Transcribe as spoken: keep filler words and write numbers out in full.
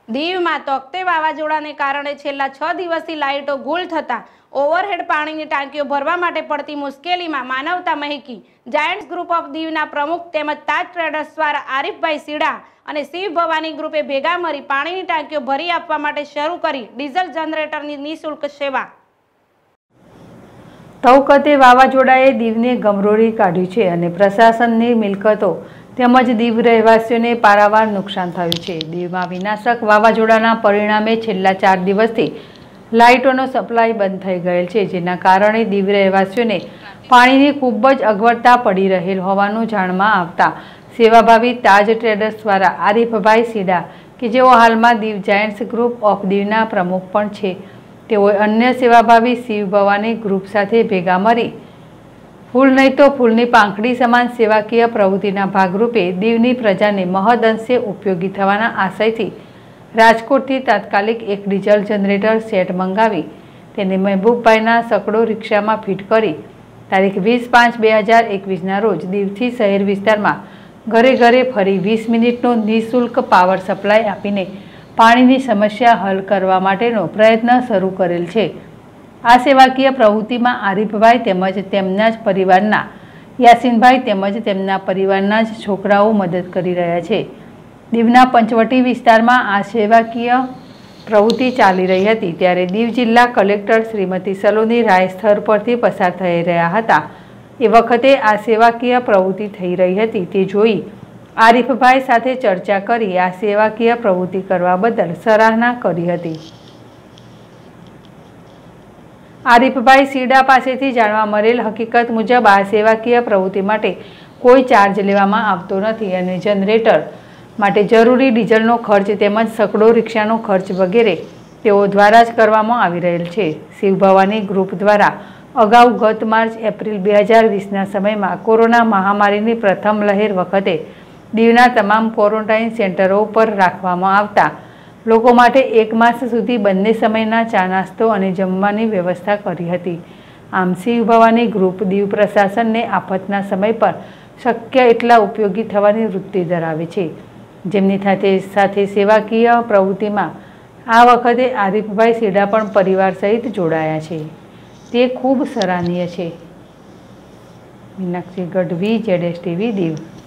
દીવમાં તોકતે વાવાઝોડાને કારણે છેલ્લા છ દિવસથી લાઇટો ગુલ થતા ઓવરહેડ પાણીની ટાંકીઓ ભરવા માટે પડતી મુશ્કેલીમાં માનવતા મહેકી જાયન્ટ્સ ગ્રુપ ઓફ દીવના પ્રમુખ તેમજ તાજ ટ્રેડર્સ દ્વારા આરીફભાઈ સીડા અને શિવ ભવાની ગ્રુપે ભેગા મળી પાણીની ટાંકીઓ ભરી આપવા માટે શરૂ કરી ડીઝલ જનરેટરની નિઃશુલ્ક સેવા। તૌકતે વાવાઝોડાએ દીવને ગમરોળી કાઢ્યું છે અને પ્રશાસનની મિલકતો તેમજ દીવ રહેવાસીઓને પારાવાર નુકસાન થયું છે। દીવમાં વિનાશક વાવાઝોડાના પરિણામે છેલ્લા ચાર દિવસથી લાઇટોનો સપ્લાય બંધ થઈ ગયેલ છે, જેના કારણે દીવ રહેવાસીઓને પાણીની ખૂબ જ અગવડતા પડી રહેલ હોવાનું જાણમાં આવતા સેવાભાવી તાજ ટ્રેડર્સ દ્વારા આરીફભાઈ સીડા કે જેઓ હાલમાં દીવ જાયન્ટ્સ ગ્રુપ ઓફ દીવના પ્રમુખ પણ છે, તેઓએ અન્ય સેવાભાવી શિવ ભવાની ગ્રુપ સાથે ભેગા મળી ફૂલ નહીં તો ફૂલની પાંખડી સમાન સેવાકીય પ્રવૃત્તિના ભાગરૂપે દીવની પ્રજાને મહદઅંશે ઉપયોગી થવાના આશયથી રાજકોટથી તાત્કાલિક એક ડીઝલ જનરેટર સેટ મંગાવી તેને મહેબૂબભાઈના સકડો રિક્ષામાં ફિટ કરી તારીખ વીસ પાંચ બે હજાર એકવીસના રોજ દીવથી શહેર વિસ્તારમાં ઘરે ઘરે ફરી વીસ મિનિટનો નિઃશુલ્ક પાવર સપ્લાય આપીને પાણીની સમસ્યા હલ કરવા માટેનો પ્રયત્ન શરૂ કરેલ છે। આ સેવાકીય પ્રવૃત્તિમાં આરીફભાઈ તેમજ તેમના જ પરિવારના યાસીનભાઈ તેમજ તેમના પરિવારના જ છોકરાઓ મદદ કરી રહ્યા છે। દીવના પંચવટી વિસ્તારમાં આ સેવાકીય પ્રવૃત્તિ ચાલી રહી હતી ત્યારે દીવ જિલ્લા કલેક્ટર શ્રીમતી સલોની રાય સ્થળ પરથી પસાર થઈ રહ્યા હતા એ વખતે આ સેવાકીય પ્રવૃત્તિ થઈ રહી હતી તે જોઈ આરીફભાઈ સાથે ચર્ચા કરી આ સેવાકીય પ્રવૃત્તિ કરવા બદલ સરાહના કરી હતી। આરીફભાઈ સીડા પાસેથી જાણવા મળેલ હકીકત મુજબ આ સેવાકીય પ્રવૃત્તિ માટે કોઈ ચાર્જ લેવામાં આવતો નથી અને જનરેટર માટે જરૂરી ડીઝલનો ખર્ચ તેમજ સકડો રિક્ષાનો ખર્ચ વગેરે તેઓ દ્વારા જ કરવામાં આવી રહેલ છે। શિવ ભવાની ગ્રુપ દ્વારા અગાઉ ગત માર્ચ એપ્રિલ બે હજાર વીસના સમયમાં કોરોના મહામારીની પ્રથમ લહેર વખતે દીવના તમામ ક્વોરન્ટાઇન સેન્ટરો પર રાખવામાં આવતા લોકો માટે એક માસ સુધી બંને સમયના ચા નાસ્તો અને જમવાની વ્યવસ્થા કરી હતી। આમ શિવ ભવાની ગ્રુપ દીવ પ્રશાસનને આફતના સમય પર શક્ય એટલા ઉપયોગી થવાની વૃત્તિ ધરાવે છે, જેમની સાથે સાથે સેવાકીય પ્રવૃત્તિમાં આ વખતે આરીફભાઈ સીડા પણ પરિવાર સહિત જોડાયા છે, તે ખૂબ સરાહનીય છે। મીનાક્ષી ગઢવી, જેડેશ ટીવી, દીવ।